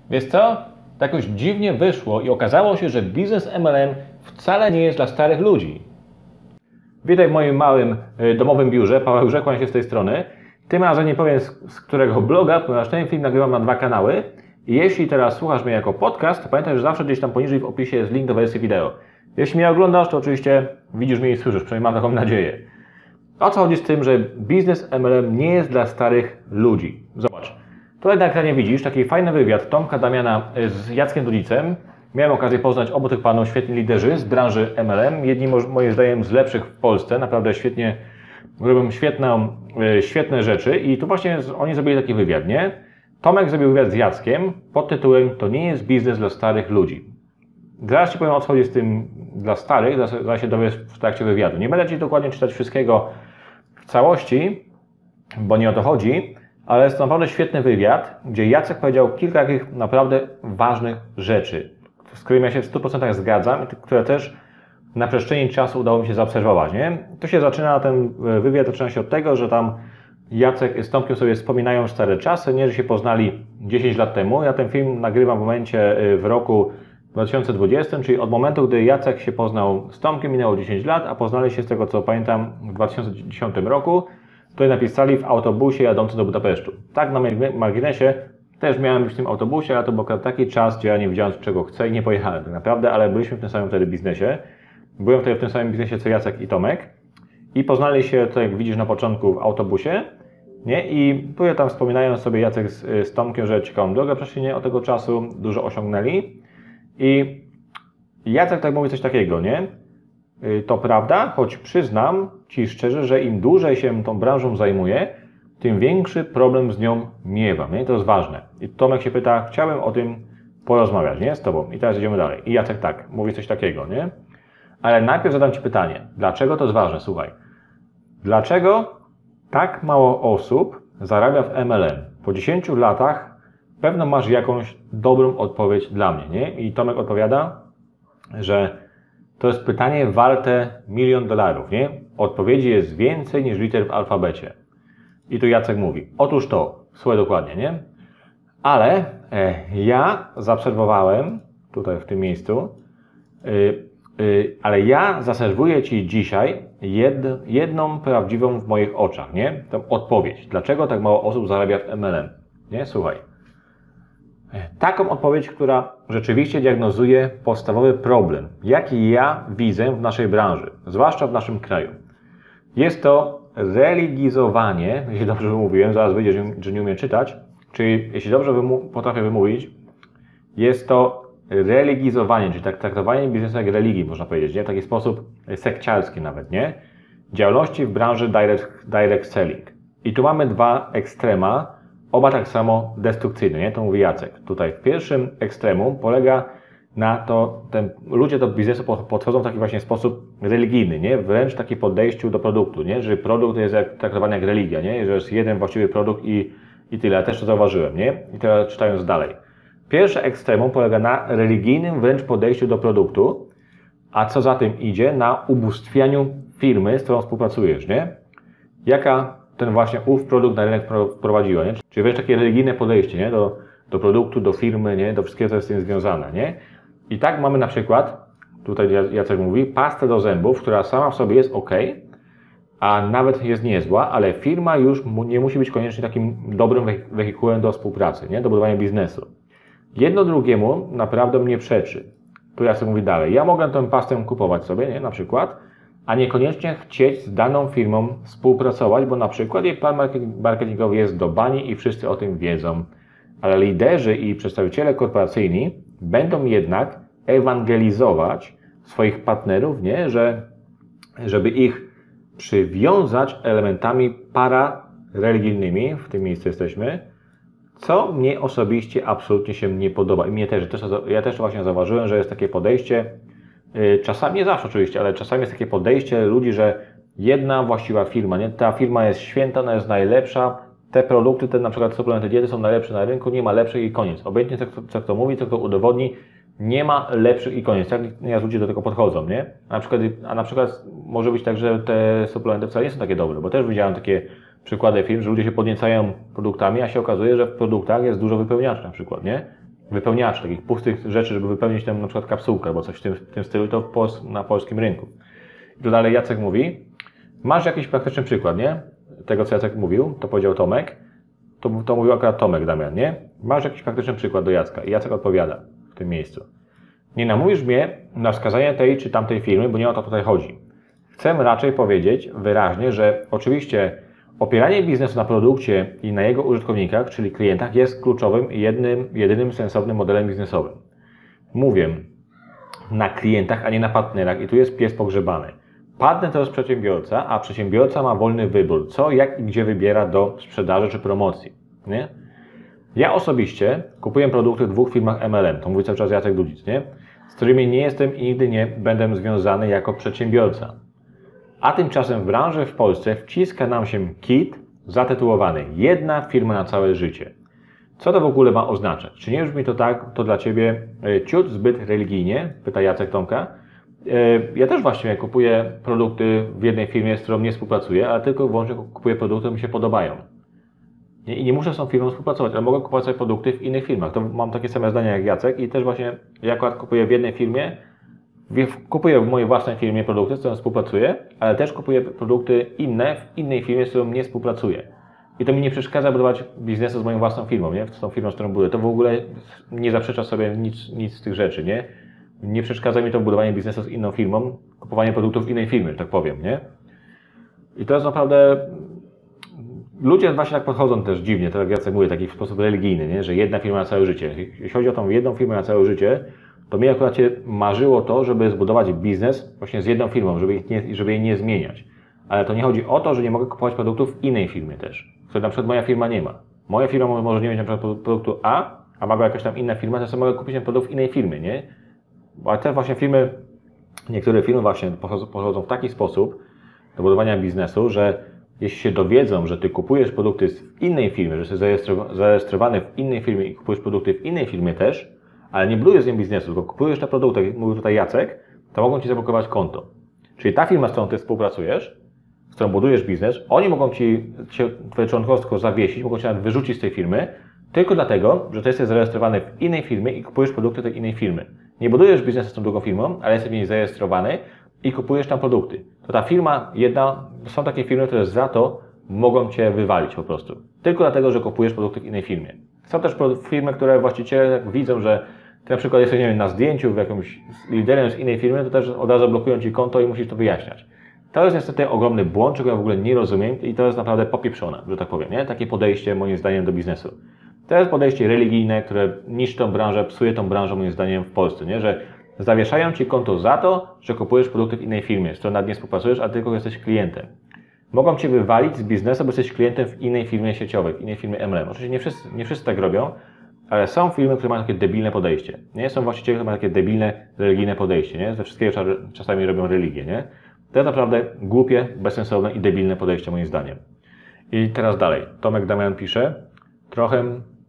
Wiesz co? Tak już dziwnie wyszło i okazało się, że biznes MLM wcale nie jest dla starych ludzi. Witaj w moim małym domowym biurze. Paweł Rzekłań się z tej strony. Tym razem nie powiem z którego bloga, ponieważ ten film nagrywam na 2 kanały. I jeśli teraz słuchasz mnie jako podcast, to pamiętaj, że zawsze gdzieś tam poniżej w opisie jest link do wersji wideo. Jeśli mnie oglądasz, to oczywiście widzisz mnie i słyszysz, przynajmniej mam taką nadzieję. O co chodzi z tym, że biznes MLM nie jest dla starych ludzi? Zobacz. Tutaj na ekranie widzisz taki fajny wywiad Tomka Damiana z Jackiem Dudzicem. Miałem okazję poznać obu tych panów, świetni liderzy z branży MLM. Jedni moim zdaniem z lepszych w Polsce, naprawdę świetnie, robią świetne rzeczy i tu właśnie oni zrobili taki wywiad, nie? Tomek zrobił wywiad z Jackiem pod tytułem "To nie jest biznes dla starych ludzi". Zaraz Ci powiem, o co chodzi z tym dla starych, zaraz się dowiesz w trakcie wywiadu. Nie będę Ci dokładnie czytać wszystkiego w całości, bo nie o to chodzi, ale jest to naprawdę świetny wywiad, gdzie Jacek powiedział kilka takich naprawdę ważnych rzeczy, z którymi ja się w 100% zgadzam, które też na przestrzeni czasu udało mi się zaobserwować, nie? To się zaczyna, ten wywiad zaczyna się od tego, że tam Jacek z Tomkiem sobie wspominają stare czasy, nie, że się poznali 10 lat temu. Ja ten film nagrywam w momencie, w roku 2020, czyli od momentu, gdy Jacek się poznał z Tomkiem, minęło 10 lat, a poznali się z tego, co pamiętam, w 2010 roku. Tutaj napisali w autobusie jadący do Budapesztu. Tak, na marginesie też miałem być w tym autobusie, ale to był taki czas, gdzie ja nie wiedziałem, czego chcę i nie pojechałem tak naprawdę, ale byliśmy w tym samym wtedy biznesie. Byłem wtedy w tym samym biznesie, co Jacek i Tomek. I poznali się, tak jak widzisz na początku, w autobusie. Nie? I tutaj tam wspominają sobie Jacek z Tomkiem, że ciekawą drogę przeszli, nie? Od tego czasu dużo osiągnęli. I Jacek tak mówi coś takiego, nie? To prawda, choć przyznam Ci szczerze, że im dłużej się tą branżą zajmuję, tym większy problem z nią miewam, nie? To jest ważne. I Tomek się pyta, chciałem o tym porozmawiać, nie? Z Tobą. I teraz idziemy dalej. I Jacek tak, mówi coś takiego, nie? Ale najpierw zadam Ci pytanie, dlaczego to jest ważne? Słuchaj. Dlaczego tak mało osób zarabia w MLM? Po 10 latach pewno masz jakąś dobrą odpowiedź dla mnie, nie? I Tomek odpowiada, że to jest pytanie warte $1 000 000, nie? Odpowiedzi jest więcej niż liter w alfabecie. I tu Jacek mówi, otóż to, słuchaj dokładnie, nie? Ale ja zaobserwowałem, tutaj w tym miejscu, ale ja zaserwuję Ci dzisiaj jedną prawdziwą w moich oczach, nie? Tą odpowiedź. Dlaczego tak mało osób zarabia w MLM? Nie? Słuchaj. Taką odpowiedź, która rzeczywiście diagnozuje podstawowy problem, jaki ja widzę w naszej branży, zwłaszcza w naszym kraju. Jest to religizowanie, jeśli dobrze wymówiłem, zaraz wyjdzie, że nie umiem czytać, czyli jeśli dobrze potrafię wymówić, jest to religizowanie, czyli tak traktowanie biznesu jak religii, można powiedzieć, nie? W taki sposób sekciarski nawet, nie? Działalności w branży direct selling. I tu mamy 2 ekstrema, oba tak samo destrukcyjne, nie? To mówi Jacek. Tutaj w pierwszym ekstremum polega na to, ludzie do biznesu podchodzą w taki właśnie sposób religijny, nie? Wręcz taki podejściu do produktu, nie? Że produkt jest traktowany jak religia, nie? Że jest jeden właściwy produkt i tyle. Ja też to zauważyłem, nie? I teraz czytając dalej. Pierwsze ekstremum polega na religijnym wręcz podejściu do produktu, a co za tym idzie, na ubóstwianiu firmy, z którą współpracujesz, nie? Jaka ten właśnie produkt na rynek wprowadziła, nie? Czyli wręcz takie religijne podejście, nie? Do produktu, do firmy, nie? Do wszystkiego, co jest z tym związane, nie? I tak mamy na przykład, tutaj Jacek mówi, pastę do zębów, która sama w sobie jest ok, a nawet jest niezła, ale firma już nie musi być koniecznie takim dobrym wehikułem do współpracy, nie? Do budowania biznesu. Jedno drugiemu naprawdę mnie przeczy. Tu Jacek mówi dalej. Ja mogę tę pastę kupować sobie, nie? Na przykład, a niekoniecznie chcieć z daną firmą współpracować, bo na przykład jej plan marketingowy jest do bani i wszyscy o tym wiedzą. Ale liderzy i przedstawiciele korporacyjni będą jednak ewangelizować swoich partnerów, nie? Żeby ich przywiązać elementami parareligijnymi, w tym miejscu jesteśmy, co mnie osobiście absolutnie się nie podoba. I mnie też, ja też właśnie zauważyłem, że jest takie podejście, czasami, nie zawsze oczywiście, ale czasami jest takie podejście ludzi, że jedna właściwa firma, nie? Ta firma jest święta, ona jest najlepsza, te produkty, te na przykład suplementy diety są najlepsze na rynku, nie ma lepszych i koniec. Obojętnie co kto mówi, co kto udowodni, nie ma lepszych i koniec. Tak nieraz ludzie do tego podchodzą, nie? A na przykład może być tak, że te suplementy wcale nie są takie dobre, bo też widziałem takie przykłady firm, że ludzie się podniecają produktami, a się okazuje, że w produktach jest dużo wypełniaczy na przykład, nie? wypełniaczy, takich pustych rzeczy, żeby wypełnić tam na przykład kapsułkę albo coś w tym stylu, to na polskim rynku. I tu dalej Jacek mówi, masz jakiś praktyczny przykład, nie? Tego, co Jacek mówił, to powiedział Tomek, to mówił akurat Tomek, Damian, nie? Masz jakiś praktyczny przykład do Jacka i Jacek odpowiada w tym miejscu. Nie namówisz mnie na wskazanie tej czy tamtej firmy, bo nie o to tutaj chodzi. Chcę raczej powiedzieć wyraźnie, że oczywiście opieranie biznesu na produkcie i na jego użytkownikach, czyli klientach, jest kluczowym i jedynym sensownym modelem biznesowym. Mówię na klientach, a nie na partnerach i tu jest pies pogrzebany. Partner to jest przedsiębiorca, a przedsiębiorca ma wolny wybór, co, jak i gdzie wybiera do sprzedaży czy promocji. Nie? Ja osobiście kupuję produkty w 2 firmach MLM, to mówi cały czas Jacek Dudzic, nie? Z którymi nie jestem i nigdy nie będę związany jako przedsiębiorca. A tymczasem w branży w Polsce wciska nam się kit zatytułowany jedna firma na całe życie. Co to w ogóle ma oznaczać? Czy nie brzmi to tak, to dla Ciebie ciut zbyt religijnie? Pyta Jacek Tomka. Ja też właściwie kupuję produkty w jednej firmie, z którą nie współpracuję, ale tylko i wyłącznie kupuję produkty, które mi się podobają. I nie muszę z tą firmą współpracować, ale mogę kupować sobie produkty w innych firmach. To mam takie same zdania jak Jacek i też właśnie ja akurat kupuję w jednej firmie, kupuję w mojej własnej firmie produkty, z którą współpracuję, ale też kupuję produkty inne w innej firmie, z którą nie współpracuję. I to mi nie przeszkadza budować biznesu z moją własną firmą, nie? Z tą firmą, z którą buduję. To w ogóle nie zaprzecza sobie nic z tych rzeczy, nie? Nie przeszkadza mi to w budowaniu biznesu z inną firmą, kupowanie produktów innej firmy, tak powiem, nie? I to jest naprawdę... Ludzie właśnie tak podchodzą też dziwnie, tak jak Jacek mówi, taki w sposób religijny, nie? Że jedna firma na całe życie. Jeśli chodzi o tą jedną firmę na całe życie, to mi akurat się marzyło to, żeby zbudować biznes właśnie z jedną firmą, żeby jej nie zmieniać. Ale to nie chodzi o to, że nie mogę kupować produktów w innej firmie też, której na przykład moja firma nie ma. Moja firma może nie mieć na przykład produktu a ma go jakaś tam inna firma, to sobie mogę kupić ten produkt w innej firmie, nie? Ale te właśnie firmy, niektóre firmy właśnie podchodzą w taki sposób do budowania biznesu, że jeśli się dowiedzą, że Ty kupujesz produkty w innej firmie, że jesteś zarejestrowany w innej firmie i kupujesz produkty w innej firmie też, ale nie budujesz z nią biznesu, tylko kupujesz te produkty, jak mówił tutaj Jacek, to mogą Ci zablokować konto. Czyli ta firma, z którą Ty współpracujesz, z którą budujesz biznes, oni mogą Ci Twoje członkostwo zawiesić, mogą Cię nawet wyrzucić z tej firmy, tylko dlatego, że Ty jesteś zarejestrowany w innej firmie i kupujesz produkty tej innej firmy. Nie budujesz biznesu z tą drugą firmą, ale jesteś w niej zarejestrowany i kupujesz tam produkty. To ta firma jedna, są takie firmy, które za to mogą Cię wywalić po prostu. Tylko dlatego, że kupujesz produkty w innej firmie. Są też firmy, które właściciele widzą, że Ty na przykład jesteś, nie wiem, na zdjęciu w jakimś liderem z innej firmy, to też od razu blokują Ci konto i musisz to wyjaśniać. To jest niestety ogromny błąd, czego ja w ogóle nie rozumiem i to jest naprawdę popieprzone, że tak powiem, nie? Takie podejście moim zdaniem do biznesu. To jest podejście religijne, które niszczy tą branżę, psuje tą branżę moim zdaniem w Polsce, nie? Że zawieszają Ci konto za to, że kupujesz produkty w innej firmie, z którą nawet nie współpracujesz, a tylko jesteś klientem. Mogą Cię wywalić z biznesu, bo jesteś klientem w innej firmie sieciowej, w innej firmie MLM. Oczywiście nie wszyscy tak robią, ale są firmy, które mają takie debilne podejście. Nie? Są właściciele, które mają takie debilne, religijne podejście. Nie? Ze wszystkiego czasami robią religię. Nie? To jest naprawdę głupie, bezsensowne i debilne podejście moim zdaniem. I teraz dalej. Tomek Damian pisze, trochę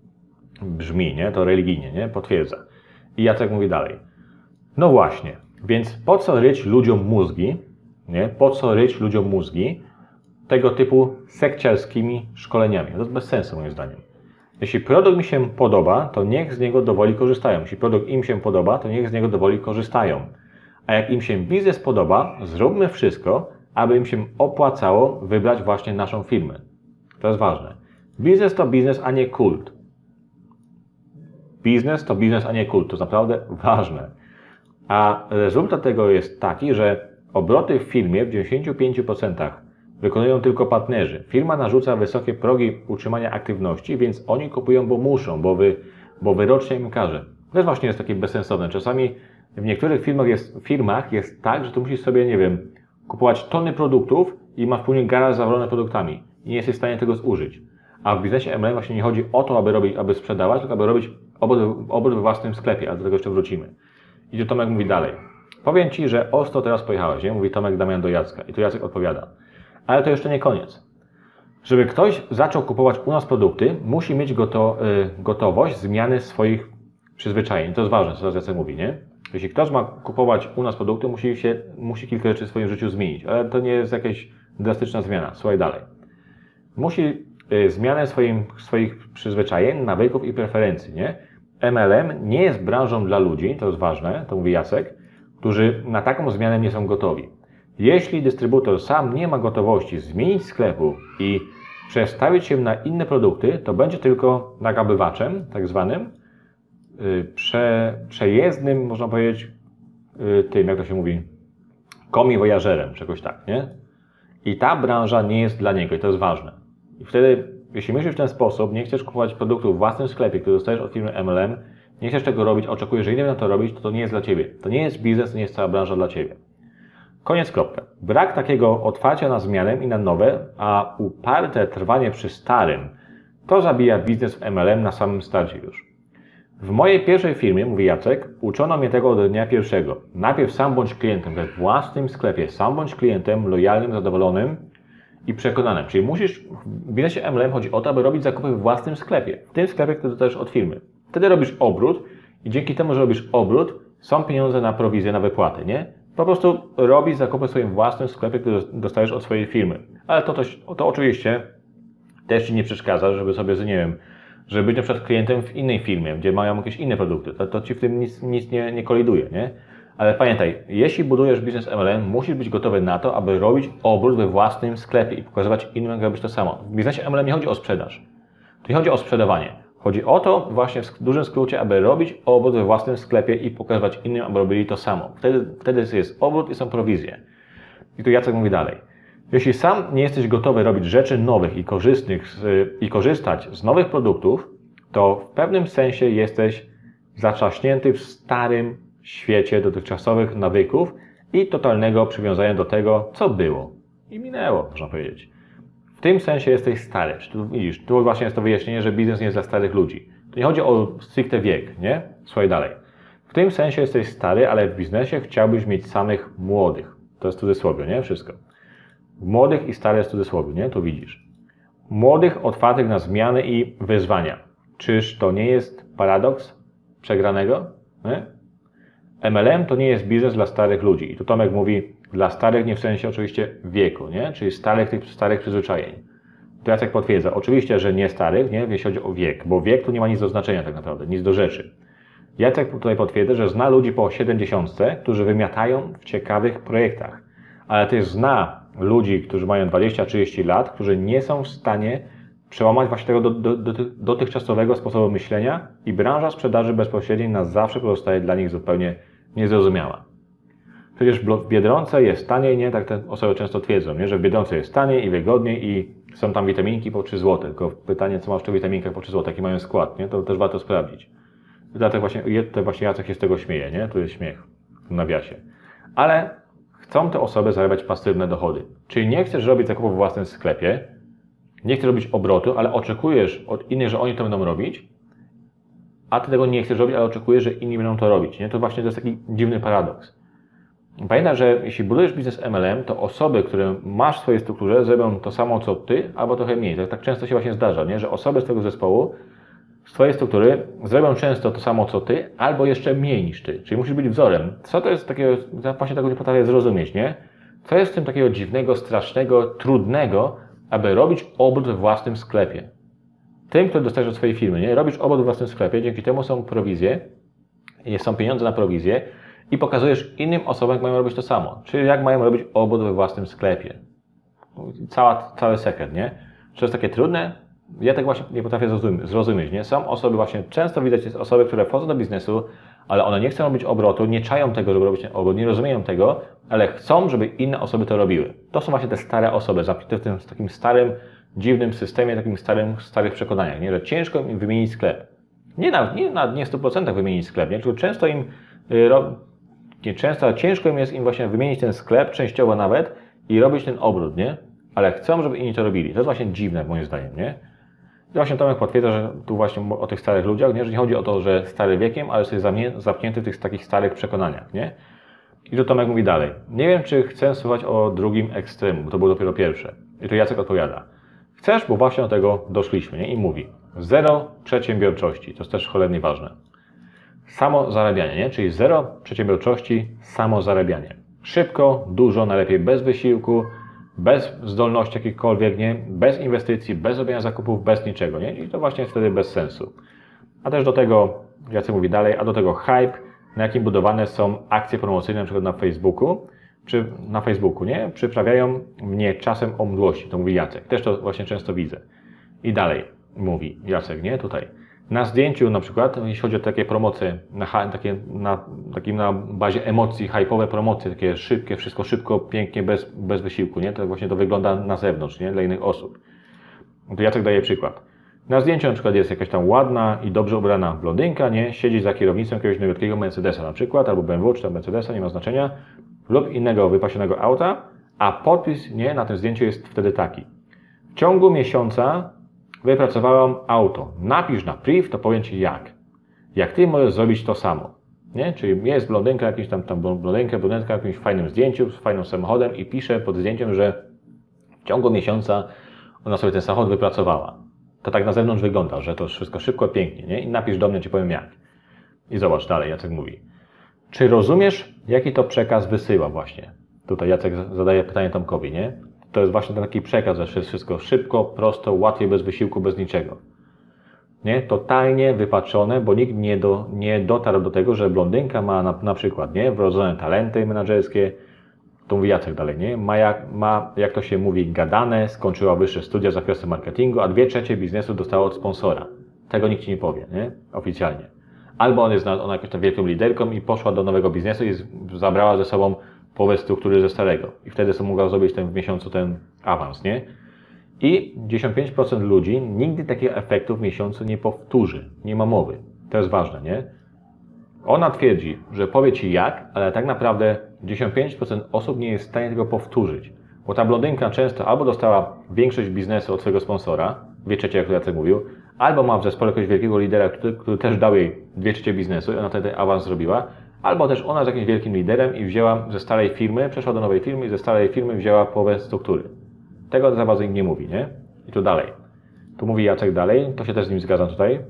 brzmi, nie? To religijnie, nie? Potwierdza. I Jacek mówi dalej. No właśnie, więc po co ryć ludziom mózgi, nie? Po co ryć ludziom mózgi tego typu sekciarskimi szkoleniami? To jest bez sensu moim zdaniem. Jeśli produkt mi się podoba, to niech z niego dowoli korzystają. Jeśli produkt im się podoba, to niech z niego dowoli korzystają. A jak im się biznes podoba, zróbmy wszystko, aby im się opłacało wybrać właśnie naszą firmę. To jest ważne. Biznes to biznes, a nie kult. Biznes to biznes, a nie kult. To jest naprawdę ważne. A rezultat tego jest taki, że obroty w firmie w 95% wykonują tylko partnerzy. Firma narzuca wysokie progi utrzymania aktywności, więc oni kupują, bo muszą, bo wyrocznie im każe. To też właśnie jest takie bezsensowne. Czasami w niektórych firmach jest tak, że tu musisz sobie, nie wiem, kupować tony produktów i masz później garaż zawalony produktami i nie jesteś w stanie tego zużyć. A w biznesie MLM właśnie nie chodzi o to, aby sprzedawać, tylko aby robić obrót we własnym sklepie, ale do tego jeszcze wrócimy. I tu Tomek mówi dalej. Powiem Ci, że ostro teraz pojechałeś, nie? Mówi Tomek Damian do Jacka. I tu Jacek odpowiada. Ale to jeszcze nie koniec. Żeby ktoś zaczął kupować u nas produkty, musi mieć gotowość zmiany swoich przyzwyczajeń. To jest ważne, co teraz Jacek mówi, nie? Jeśli ktoś ma kupować u nas produkty, musi kilka rzeczy w swoim życiu zmienić. Ale to nie jest jakaś drastyczna zmiana. Słuchaj dalej. Musi zmianę swoich przyzwyczajeń, nawyków i preferencji, nie? MLM nie jest branżą dla ludzi, to jest ważne, to mówi Jacek, którzy na taką zmianę nie są gotowi. Jeśli dystrybutor sam nie ma gotowości zmienić sklepu i przestawić się na inne produkty, to będzie tylko nagabywaczem, tak zwanym, przejezdnym, można powiedzieć, tym, jak to się mówi, komiwojażerem, czegoś tak, nie? I ta branża nie jest dla niego i to jest ważne. I wtedy, jeśli myślisz w ten sposób, nie chcesz kupować produktów w własnym sklepie, który dostajesz od firmy MLM, nie chcesz tego robić, oczekujesz, że inni będą to robić, to nie jest dla Ciebie. To nie jest biznes, to nie jest cała branża dla Ciebie. Koniec, kropka. Brak takiego otwarcia na zmianę i na nowe, a uparte trwanie przy starym, to zabija biznes w MLM na samym starcie już. W mojej pierwszej firmie, mówi Jacek, uczono mnie tego od dnia pierwszego. Najpierw sam bądź klientem we własnym sklepie, sam bądź klientem lojalnym, zadowolonym i przekonanym. Czyli musisz, w biznesie MLM chodzi o to, aby robić zakupy w własnym sklepie. W tym sklepie, który dostajesz od firmy. Wtedy robisz obrót i dzięki temu, że robisz obrót, są pieniądze na prowizję, na wypłaty, nie? Po prostu robisz zakupy w swoim własnym sklepie, który dostajesz od swojej firmy. Ale to oczywiście też Ci nie przeszkadza, żeby sobie, nie wiem, żeby być na przykład klientem w innej firmie, gdzie mają jakieś inne produkty. To Ci w tym nic nie koliduje, nie? Ale pamiętaj, jeśli budujesz biznes MLM, musisz być gotowy na to, aby robić obrót we własnym sklepie i pokazywać innym, jak robić to samo. W biznesie MLM nie chodzi o sprzedaż. Tu nie chodzi o sprzedawanie. Chodzi o to właśnie w dużym skrócie, aby robić obrót we własnym sklepie i pokazywać innym, aby robili to samo. Wtedy jest obrót i są prowizje. I tu Jacek mówi dalej. Jeśli sam nie jesteś gotowy robić rzeczy nowych i korzystnych i korzystać z nowych produktów, to w pewnym sensie jesteś zatrzaśnięty w starym świecie dotychczasowych nawyków i totalnego przywiązania do tego, co było i minęło, można powiedzieć. W tym sensie jesteś stary. Widzisz, tu właśnie jest to wyjaśnienie, że biznes nie jest dla starych ludzi. To nie chodzi o stricte wiek, nie? Słuchaj dalej. W tym sensie jesteś stary, ale w biznesie chciałbyś mieć samych młodych. To jest cudzysłowie, nie? Wszystko. Młodych i starych jest cudzysłowie, nie? Tu widzisz. Młodych, otwartych na zmiany i wyzwania. Czyż to nie jest paradoks przegranego? Nie? MLM to nie jest biznes dla starych ludzi. I tu Tomek mówi, dla starych nie w sensie oczywiście wieku, nie? Czyli tych starych przyzwyczajeń. To Jacek potwierdza. Oczywiście, że nie starych, nie? Jeśli chodzi o wiek, bo wiek tu nie ma nic do znaczenia tak naprawdę, nic do rzeczy. Jacek tutaj potwierdza, że zna ludzi po 70, którzy wymiatają w ciekawych projektach. Ale też zna ludzi, którzy mają 20-30 lat, którzy nie są w stanie przełamać właśnie tego dotychczasowego sposobu myślenia i branża sprzedaży bezpośredniej na zawsze pozostaje dla nich zupełnie niezrozumiała. Przecież w Biedronce jest taniej, nie? Tak te osoby często twierdzą, nie? Że w Biedronce jest taniej i wygodniej i są tam witaminki po 3 zł. Tylko pytanie, co masz w tych witaminkach po 3 zł, jaki mają skład, nie? To też warto sprawdzić. Dlatego właśnie Jacek się z tego śmieje, nie? Tu jest śmiech w nawiasie. Ale chcą te osoby zarabiać pasywne dochody. Czyli nie chcesz robić zakupów w własnym sklepie, nie chcesz robić obrotu, ale oczekujesz od innych, że oni to będą robić, a ty tego nie chcesz robić, ale oczekujesz, że inni będą to robić, nie? To właśnie to jest taki dziwny paradoks. Pamiętaj, że jeśli budujesz biznes MLM, to osoby, które masz w swojej strukturze, zrobią to samo co ty, albo trochę mniej. Tak często się właśnie zdarza, nie? Że osoby z tego zespołu, z twojej struktury, zrobią często to samo co ty, albo jeszcze mniej niż ty. Czyli musisz być wzorem. Co to jest takiego, właśnie tego nie potrafię zrozumieć, nie? Co jest w tym takiego dziwnego, strasznego, trudnego, aby robić obrót we własnym sklepie? Tym, który dostajesz od swojej firmy, nie? Robisz obrót we własnym sklepie, dzięki temu są prowizje, są pieniądze na prowizję, i pokazujesz innym osobom, jak mają robić to samo. Czyli jak mają robić obrót we własnym sklepie. Cały sekret, nie? Czy to jest takie trudne? Ja tego właśnie nie potrafię zrozumieć, nie? Są osoby właśnie, często widać jest osoby, które wchodzą do biznesu, ale one nie chcą robić obrotu, nie czają tego, żeby robić ten obrót, nie rozumieją tego, ale chcą, żeby inne osoby to robiły. To są właśnie te stare osoby, zamknięte w tym takim starym, dziwnym systemie, takim starych przekonaniach, nie? Że ciężko im wymienić sklep. Nie w 100% wymienić sklep, nie? Tylko ciężko im jest właśnie wymienić ten sklep, częściowo nawet, i robić ten obrót, nie? Ale chcą, żeby inni to robili. To jest właśnie dziwne, moim zdaniem, nie? I właśnie Tomek potwierdza, że tu właśnie o tych starych ludziach, nie? Że nie chodzi o to, że stary wiekiem, ale jesteś zamknięty w tych takich starych przekonaniach, nie? I tu Tomek mówi dalej. Nie wiem, czy chcę słuchać o drugim ekstremum, bo to było dopiero pierwsze. I tu Jacek odpowiada. Chcesz, bo właśnie do tego doszliśmy, nie? I mówi. Zero przedsiębiorczości. To jest też cholernie ważne. Samo zarabianie, nie? Czyli zero przedsiębiorczości, samo zarabianie. Szybko, dużo, najlepiej bez wysiłku, bez zdolności jakichkolwiek, nie? Bez inwestycji, bez robienia zakupów, bez niczego, nie? I to właśnie jest wtedy bez sensu. A też do tego Jacek mówi dalej, a do tego hype, na jakim budowane są akcje promocyjne, na przykład na Facebooku, nie? Przyprawiają mnie czasem o mdłości, to mówi Jacek. Też to właśnie często widzę. I dalej mówi Jacek, nie? Tutaj. Na zdjęciu na przykład, jeśli chodzi o takie promocje, na bazie emocji, hype'owe promocje, takie szybkie, wszystko szybko, pięknie, bez wysiłku, nie? To właśnie to wygląda na zewnątrz, nie? Dla innych osób. To Jacek daje przykład. Na zdjęciu na przykład jest jakaś tam ładna i dobrze ubrana blondynka, nie? Siedzi za kierownicą jakiegoś wielkiego Mercedesa na przykład, albo BMW, czy tam Mercedesa, nie ma znaczenia, lub innego wypasionego auta, a podpis, nie? Na tym zdjęciu jest wtedy taki. W ciągu miesiąca wypracowałam auto. Napisz na priv, to powiem Ci jak. Jak Ty możesz zrobić to samo. Nie? Czyli jest blondynka, jakaś tam brunetka w jakimś fajnym zdjęciu, z fajnym samochodem i pisze pod zdjęciem, że w ciągu miesiąca ona sobie ten samochód wypracowała. To tak na zewnątrz wygląda, że to wszystko szybko, pięknie, nie? I napisz do mnie, Ci powiem jak. I zobacz dalej, Jacek mówi. Czy rozumiesz, jaki to przekaz wysyła właśnie? Tutaj Jacek zadaje pytanie Tomkowi, nie? To jest właśnie ten taki przekaz, że wszystko szybko, prosto, łatwiej, bez wysiłku, bez niczego. Nie? Totalnie wypaczone, bo nikt nie dotarł do tego, że blondynka ma na przykład, nie? Wrodzone talenty menedżerskie. To mówi Jacek dalej, nie? Ma, jak to się mówi, gadane, skończyła wyższe studia z zakresu marketingu, a 2/3 biznesu dostała od sponsora. Tego nikt Ci nie powie, nie? Oficjalnie. Albo ona jakąś tam wielką liderką i poszła do nowego biznesu i zabrała ze sobą połowę struktury ze starego. I wtedy sobie mogła zrobić w miesiącu ten awans, nie? I 95% ludzi nigdy takich efektów w miesiącu nie powtórzy. Nie ma mowy. To jest ważne, nie? Ona twierdzi, że powie Ci jak, ale tak naprawdę 95% osób nie jest w stanie tego powtórzyć. Bo ta blondynka często albo dostała większość biznesu od swojego sponsora, 2/3, jak to Jacek mówił, albo ma w zespole jakiegoś wielkiego lidera, który też dał jej 2/3 biznesu i ona wtedy awans zrobiła, albo też ona jest jakimś wielkim liderem i wzięła ze starej firmy, przeszła do nowej firmy i ze starej firmy wzięła połowę struktury. Tego za bardzo im nie mówi, nie? I tu dalej. Tu mówi Jacek dalej, to się też z nim zgadzam tutaj.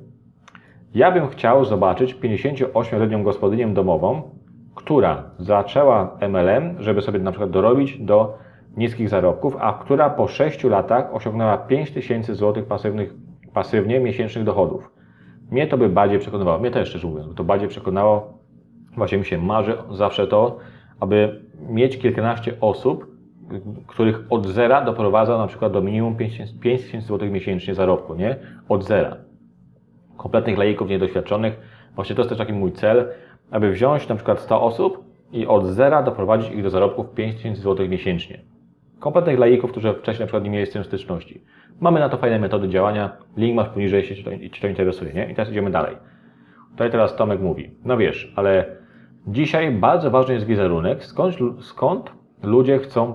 Ja bym chciał zobaczyć 58-letnią gospodynię domową, która zaczęła MLM, żeby sobie na przykład dorobić do niskich zarobków, a która po 6 latach osiągnęła 5000 zł pasywnie miesięcznych dochodów. Mnie to by bardziej przekonywało, mnie też szczerze mówiąc, to bardziej przekonało, właśnie mi się marzy zawsze to, aby mieć kilkanaście osób, których od zera doprowadza na przykład do minimum 5000 zł miesięcznie zarobku, nie? Od zera. Kompletnych laików niedoświadczonych. Właśnie to jest też taki mój cel, aby wziąć na przykład 100 osób i od zera doprowadzić ich do zarobków 5000 zł miesięcznie. Kompletnych laików, którzy wcześniej na przykład nie mieli z tym styczności. Mamy na to fajne metody działania. Link masz poniżej, jeśli Cię to interesuje, nie? I teraz idziemy dalej. Tutaj teraz Tomek mówi, no wiesz, ale dzisiaj bardzo ważny jest wizerunek, stąd ludzie chcą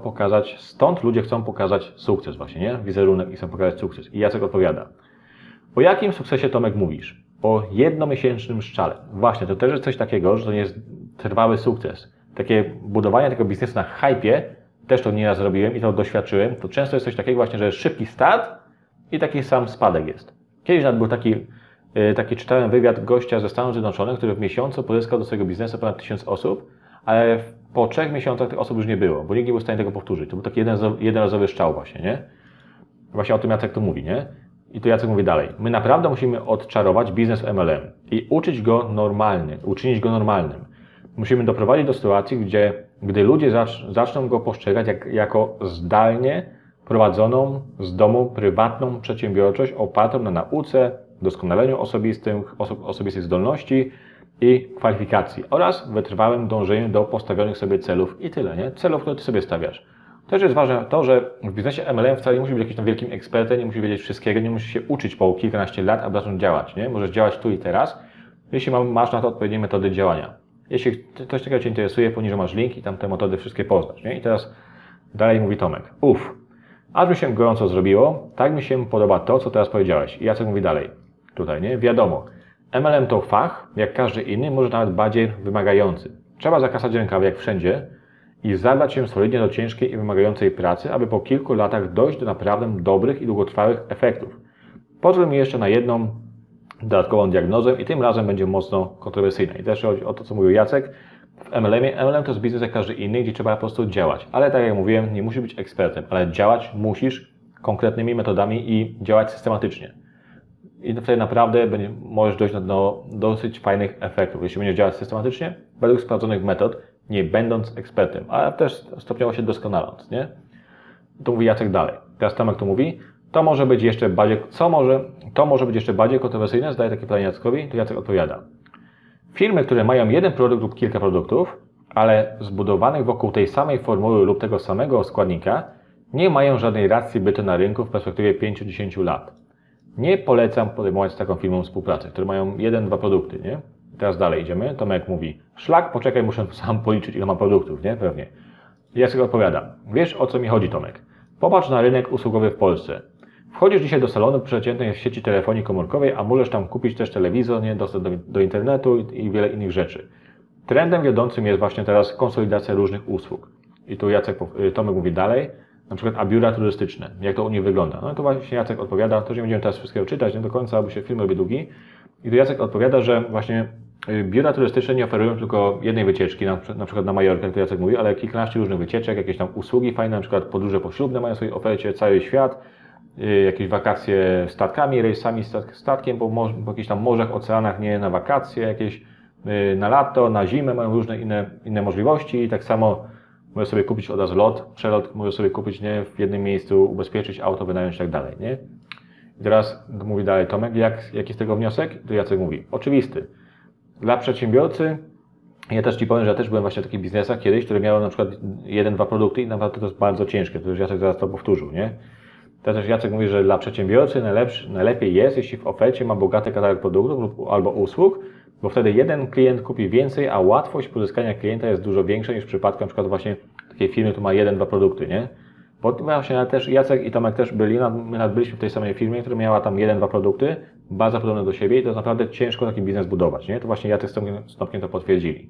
pokazać sukces właśnie, nie? Wizerunek i chcą pokazać sukces. I Jacek odpowiada. O jakim sukcesie, Tomek, mówisz? O jednomiesięcznym szczale. Właśnie, to też jest coś takiego, że to nie jest trwały sukces. Takie budowanie tego biznesu na hypie, też to nieraz zrobiłem i to doświadczyłem, to często jest coś takiego właśnie, że jest szybki start i taki sam spadek jest. Kiedyś nawet był taki czytałem wywiad gościa ze Stanów Zjednoczonych, który w miesiącu pozyskał do swojego biznesu ponad 1000 osób, ale po 3 miesiącach tych osób już nie było, bo nikt nie był w stanie tego powtórzyć. To był taki jednorazowy strzał właśnie, nie? Właśnie o tym Jacek tu mówi, nie? I tu Jacek mówi dalej. My naprawdę musimy odczarować biznes w MLM i uczynić go normalnym. Musimy doprowadzić do sytuacji, gdy ludzie zaczną go postrzegać jako zdalnie prowadzoną z domu prywatną przedsiębiorczość opartą na nauce, doskonaleniu osobistej zdolności i kwalifikacji oraz wytrwałym dążeniu do postawionych sobie celów i tyle, nie? Celów, które Ty sobie stawiasz. Też jest ważne to, że w biznesie MLM wcale nie musi być jakimś tam wielkim ekspertem, nie musi wiedzieć wszystkiego, nie musi się uczyć po kilkanaście lat, aby zacząć działać, nie? Możesz działać tu i teraz, jeśli masz na to odpowiednie metody działania. Jeśli coś takiego Cię interesuje, poniżej masz link i tam te metody wszystkie poznasz, nie? I teraz dalej mówi Tomek. Aż mi się gorąco zrobiło, tak mi się podoba to, co teraz powiedziałeś. I Jacek mówi dalej. Tutaj, nie? Wiadomo, MLM to fach, jak każdy inny, może nawet bardziej wymagający. Trzeba zakasać rękawy jak wszędzie i zabrać się solidnie do ciężkiej i wymagającej pracy, aby po kilku latach dojść do naprawdę dobrych i długotrwałych efektów. Pozwól mi jeszcze na jedną dodatkową diagnozę i tym razem będzie mocno kontrowersyjna. I też chodzi o to, co mówił Jacek. W MLM to jest biznes jak każdy inny, gdzie trzeba po prostu działać. Ale tak jak mówiłem, nie musisz być ekspertem, ale działać musisz konkretnymi metodami i działać systematycznie. i wtedy naprawdę możesz dojść do dosyć fajnych efektów, jeśli będziesz działać systematycznie, według sprawdzonych metod, nie będąc ekspertem, ale też stopniowo się doskonaląc, nie? Tu mówi Jacek dalej. Teraz Tomek tu mówi, to może być jeszcze bardziej kontrowersyjne, zadaje takie pytanie Jackowi, to Jacek odpowiada. Firmy, które mają jeden produkt lub kilka produktów, ale zbudowanych wokół tej samej formuły lub tego samego składnika, nie mają żadnej racji bytu na rynku w perspektywie 5-10 lat. Nie polecam podejmować z taką firmą współpracę, które mają 1-2 produkty, nie? Teraz dalej idziemy. Tomek mówi, szlak, poczekaj, muszę sam policzyć, ile mam produktów, nie? Pewnie. Jacek odpowiada, wiesz, o co mi chodzi, Tomek. Popatrz na rynek usługowy w Polsce. Wchodzisz dzisiaj do salonu przeciętnej sieci telefonii komórkowej, a możesz tam kupić też telewizor, nie? Dostęp do internetu i wiele innych rzeczy. Trendem wiodącym jest właśnie teraz konsolidacja różnych usług. I tu Tomek mówi dalej, na przykład, a biura turystyczne, jak to u nich wygląda. No to właśnie Jacek odpowiada, to że nie będziemy teraz wszystkiego czytać, nie do końca, bo się film robi długi. I tu Jacek odpowiada, że właśnie biura turystyczne nie oferują tylko jednej wycieczki, na przykład na Majorkę, jak to Jacek mówi, ale kilkanaście różnych wycieczek, jakieś tam usługi fajne, na przykład podróże poślubne mają w swojej ofercie, cały świat, jakieś wakacje statkami, rejsami statkiem po jakichś tam morzach, oceanach, nie, na wakacje, jakieś na lato, na zimę mają różne inne możliwości i tak samo możesz sobie kupić od razu przelot, możesz sobie kupić, nie, w jednym miejscu, ubezpieczyć auto, wynająć i tak dalej, nie? I teraz mówi dalej Tomek, jaki z tego wniosek? To Jacek mówi, oczywisty. Dla przedsiębiorcy, ja też Ci powiem, że ja też byłem właśnie w takich biznesach kiedyś, które miały na przykład 1-2 produkty i naprawdę to jest bardzo ciężkie, to już Jacek zaraz to powtórzył, nie? Teraz też Jacek mówi, że dla przedsiębiorcy najlepiej jest, jeśli w ofercie ma bogaty katalog produktów albo usług, bo wtedy jeden klient kupi więcej, a łatwość pozyskania klienta jest dużo większa niż w przypadku na przykład właśnie takiej firmy, tu ma 1-2 produkty, nie? Bo właśnie też Jacek i Tomek też byli, my byliśmy w tej samej firmie, która miała tam 1-2 produkty, bardzo podobne do siebie i to jest naprawdę ciężko taki biznes budować, nie? To właśnie Jacek z Tomkiem to potwierdzili.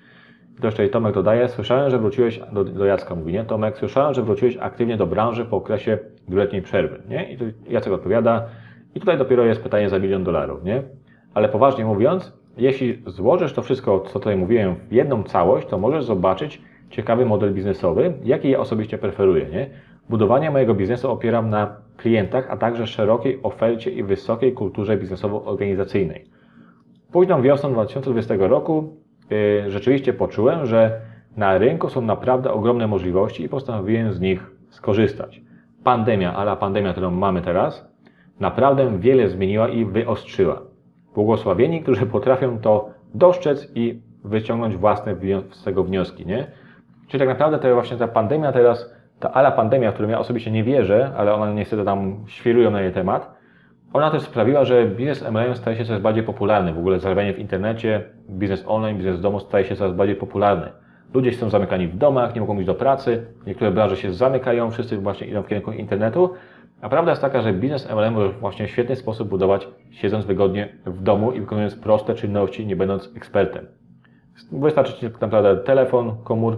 I to jeszcze Tomek dodaje, słyszałem, że wróciłeś, do Jacka mówi, nie? Tomek, słyszałem, że wróciłeś aktywnie do branży po okresie dwuletniej przerwy, nie? I tu Jacek odpowiada, i tutaj dopiero jest pytanie za $1 milion, nie? Ale poważnie mówiąc, jeśli złożysz to wszystko, co tutaj mówiłem, w jedną całość, to możesz zobaczyć ciekawy model biznesowy, jaki ja osobiście preferuję, nie? Budowanie mojego biznesu opieram na klientach, a także szerokiej ofercie i wysokiej kulturze biznesowo-organizacyjnej. Późną wiosną 2020 roku rzeczywiście poczułem, że na rynku są naprawdę ogromne możliwości i postanowiłem z nich skorzystać. Pandemia, którą mamy teraz, naprawdę wiele zmieniła i wyostrzyła. Błogosławieni, którzy potrafią to dostrzec i wyciągnąć własne z tego wnioski, nie? Czyli tak naprawdę to właśnie ta pandemia teraz, ta pandemia, w którą ja osobiście nie wierzę, ale one niestety tam świrują na jej temat, ona też sprawiła, że biznes MLM staje się coraz bardziej popularny. W ogóle zarabianie w internecie, biznes online, biznes z domu staje się coraz bardziej popularny. Ludzie są zamykani w domach, nie mogą iść do pracy, niektóre branże się zamykają, wszyscy właśnie idą w kierunku internetu. A prawda jest taka, że biznes MLM może właśnie w świetny sposób budować, siedząc wygodnie w domu i wykonując proste czynności, nie będąc ekspertem. Wystarczy Ci tak naprawdę telefon,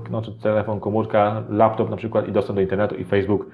komórka, laptop na przykład i dostęp do internetu i Facebook.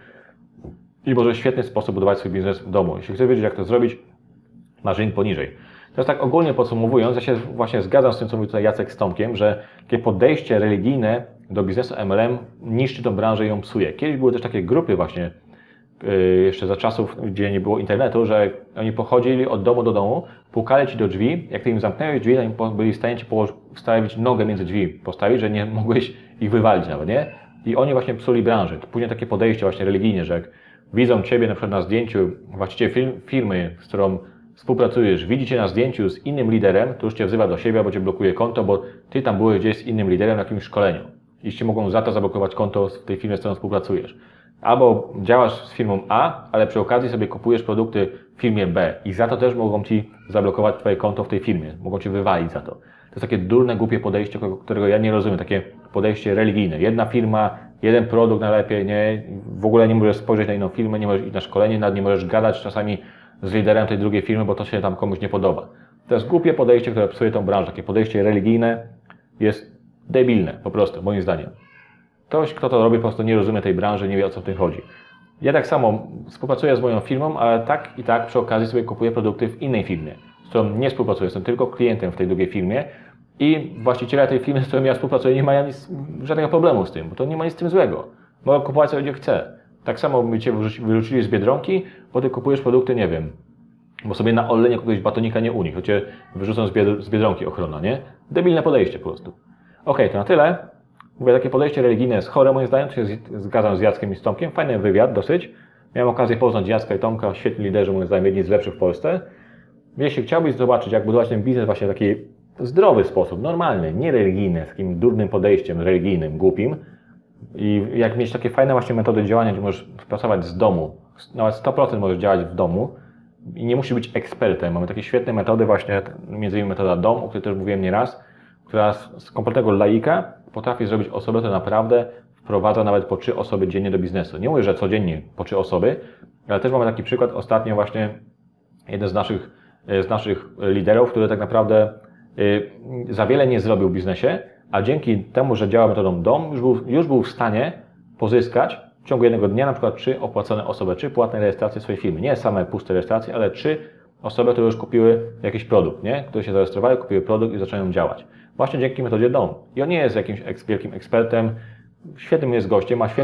I może w świetny sposób budować swój biznes w domu. Jeśli chcesz wiedzieć, jak to zrobić, masz link poniżej. Teraz tak ogólnie podsumowując, ja się właśnie zgadzam z tym, co mówi tutaj Jacek z Tomkiem, że takie podejście religijne do biznesu MLM niszczy tą branżę i ją psuje. Kiedyś były też takie grupy właśnie, jeszcze za czasów, gdzie nie było internetu, że oni pochodzili od domu do domu, pukali Ci do drzwi, jak Ty im zamknęłeś drzwi, to byli w stanie Ci wstawić nogę między drzwi, postawić, że nie mogłeś ich wywalić nawet, nie? I oni właśnie psuli branżę. Później takie podejście właśnie religijne, że jak widzą Ciebie na przykład na zdjęciu, właściciel firmy, z którą współpracujesz, widzi Cię na zdjęciu z innym liderem, to już Cię wzywa do siebie, albo Cię blokuje konto, bo Ty tam byłeś gdzieś z innym liderem na jakimś szkoleniu. I Ci mogą za to zablokować konto w tej firmie, z którą współpracujesz. Albo działasz z firmą A, ale przy okazji sobie kupujesz produkty w firmie B i za to też mogą Ci zablokować Twoje konto w tej firmie. Mogą Cię wywalić za to. To jest takie durne, głupie podejście, którego ja nie rozumiem. Takie podejście religijne. Jedna firma, jeden produkt najlepiej, nie? W ogóle nie możesz spojrzeć na inną firmę, nie możesz iść na szkolenie, nawet nie możesz gadać czasami z liderem tej drugiej firmy, bo to się tam komuś nie podoba. To jest głupie podejście, które psuje tą branżę. Takie podejście religijne jest debilne, po prostu, moim zdaniem. Ktoś, kto to robi, po prostu nie rozumie tej branży, nie wie, o co w tym chodzi. Ja tak samo współpracuję z moją firmą, ale tak i tak przy okazji sobie kupuję produkty w innej firmie, z którą nie współpracuję, jestem tylko klientem w tej drugiej firmie i właściciele tej firmy, z którą ja współpracuję, nie mają żadnego problemu z tym, bo to nie ma nic z tym złego. Mogę kupować sobie, gdzie chcę. Tak samo by Cię wyrzucili z Biedronki, bo Ty kupujesz produkty, nie wiem, bo sobie na olenie kogoś batonika nie unikł, to cię wyrzucą z Biedronki ochrona, nie? Debilne podejście po prostu. Okej, to na tyle. Mówię, takie podejście religijne jest chore moim zdaniem, to się zgadzam z Jackiem i z Tomkiem. Fajny wywiad dosyć. Miałem okazję poznać Jacka i Tomka, świetni liderzy, moim zdaniem jedni z lepszych w Polsce. Jeśli chciałbyś zobaczyć, jak budować ten biznes właśnie w taki zdrowy sposób, normalny, nie religijny, z takim durnym podejściem religijnym, głupim i jak mieć takie fajne właśnie metody działania, gdzie możesz pracować z domu, nawet 100% możesz działać w domu i nie musisz być ekspertem. Mamy takie świetne metody właśnie, między innymi metoda DOM, o której też mówiłem nieraz, która z kompletnego laika potrafi zrobić osobę, która naprawdę wprowadza nawet po 3 osoby dziennie do biznesu. Nie mówię, że codziennie po 3 osoby, ale też mamy taki przykład ostatnio właśnie jeden z naszych liderów, który tak naprawdę za wiele nie zrobił w biznesie, a dzięki temu, że działa metodą DOM, już był w stanie pozyskać w ciągu jednego dnia na przykład 3 opłacone osoby, 3 płatne rejestracje swojej firmy. Nie same puste rejestracje, ale 3 osoby, które już kupiły jakiś produkt, nie? Które się zarejestrowały, kupiły produkt i zaczynają działać. Właśnie dzięki metodzie DOM. I on nie jest jakimś wielkim ekspertem, świetnym jest gościem, ma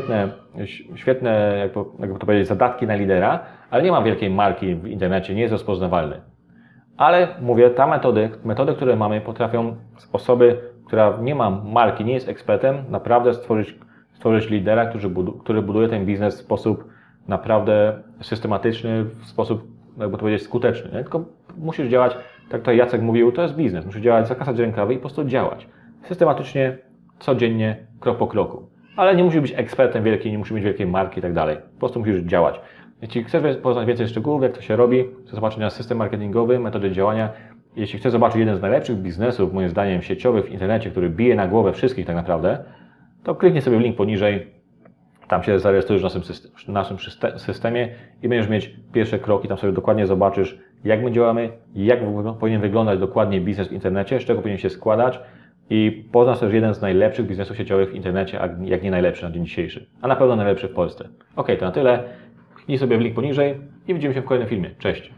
świetne jakby to powiedzieć, zadatki na lidera, ale nie ma wielkiej marki w internecie, nie jest rozpoznawalny. Ale mówię, metody, które mamy, potrafią z osoby, która nie ma marki, nie jest ekspertem, naprawdę stworzyć lidera, który buduje ten biznes w sposób naprawdę systematyczny, w sposób, jakby to powiedzieć, skuteczny. Nie? Tylko musisz działać, tak jak Jacek mówił, to jest biznes. Musisz działać, zakasać rękawy i po prostu działać. Systematycznie, codziennie, krok po kroku. Ale nie musisz być ekspertem wielkim, nie musisz mieć wielkiej marki i tak dalej. Po prostu musisz działać. Jeśli chcesz poznać więcej szczegółów, jak to się robi, chcesz zobaczyć na system marketingowy, metody działania, jeśli chcesz zobaczyć jeden z najlepszych biznesów, moim zdaniem, sieciowych w internecie, który bije na głowę wszystkich tak naprawdę, to kliknij sobie w link poniżej, tam się zarejestrujesz w naszym systemie i będziesz mieć pierwsze kroki, tam sobie dokładnie zobaczysz, jak my działamy, jak powinien wyglądać dokładnie biznes w internecie, z czego powinien się składać i poznasz też jeden z najlepszych biznesów sieciowych w internecie, jak nie najlepszy na dzień dzisiejszy, a na pewno najlepszy w Polsce. Ok, to na tyle. Kliknij sobie w link poniżej i widzimy się w kolejnym filmie. Cześć!